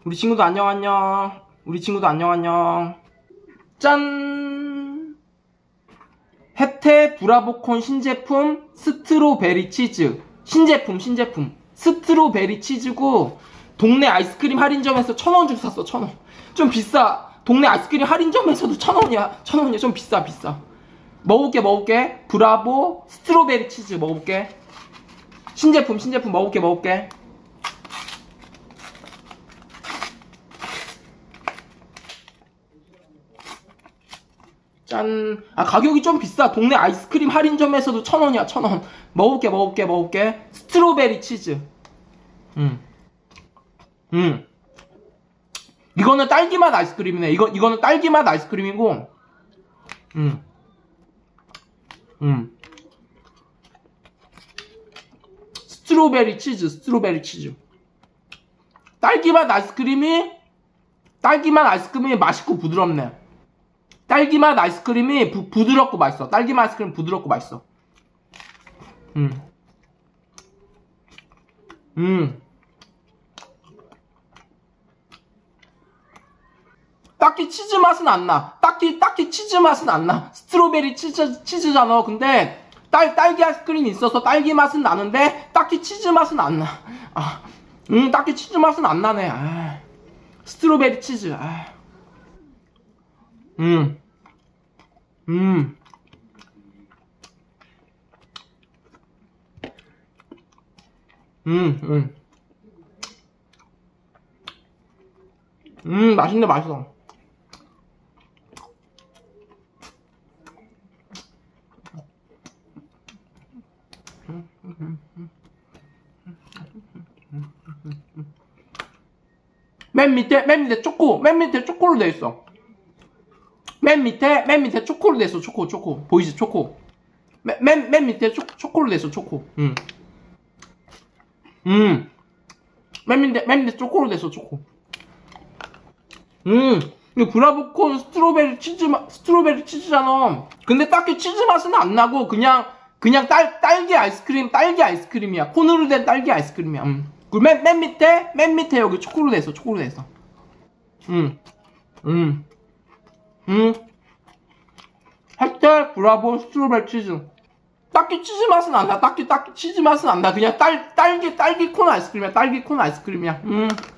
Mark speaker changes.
Speaker 1: 우리 친구도 안녕 안녕. 우리 친구도 안녕 안녕. 짠! 혜태 브라보콘 신제품 스트로베리 치즈. 신제품 스트로베리 치즈고 동네 아이스크림 할인점에서 1,000원 주고 샀어. 1,000원. 좀 비싸. 동네 아이스크림 할인점에서도 1,000원이야. 1,000원이야. 좀 비싸. 먹어볼게. 브라보 스트로베리 치즈 먹어볼게. 신제품 먹어볼게. 짠. 아, 가격이 좀 비싸. 동네 아이스크림 할인점에서도 1,000원이야. 1,000원. 먹어볼게. 스트로베리 치즈. 이거는 딸기맛 아이스크림이네. 이거는 딸기맛 아이스크림이고. 스트로베리 치즈. 딸기맛 아이스크림이 맛있고 부드럽네. 딸기맛 아이스크림이 부드럽고 맛있어. 딸기맛 아이스크림 부드럽고 맛있어. 딱히 치즈 맛은 안 나. 딱히 치즈 맛은 안 나. 스트로베리 치즈잖아. 근데 딸기 아이스크림이 있어서 딸기 맛은 나는데 딱히 치즈 맛은 안 나. 딱히 치즈 맛은 안 나네. 스트로베리 치즈. 맛있네, 맛있어. 맨 밑에 초코로 돼 있어. 맨 밑에 초코로 돼 있어. 초코. 보이지? 초코. 맨 밑에 초코로 돼 있어. 초코. 맨 밑에 초코로 돼 있어. 초코. 이거 브라보콘 스트로베리 치즈잖아. 근데 딱히 치즈 맛은 안 나고 그냥 딸기 아이스크림이야. 콘으로 된 딸기 아이스크림이야. 그리고 맨 밑에 여기 초코로 돼 있어. 혜태 브라보 스트로베리 치즈. 딱히 치즈 맛은 안 나. 딱히 치즈 맛은 안 나. 그냥 딸기 콘 아이스크림이야.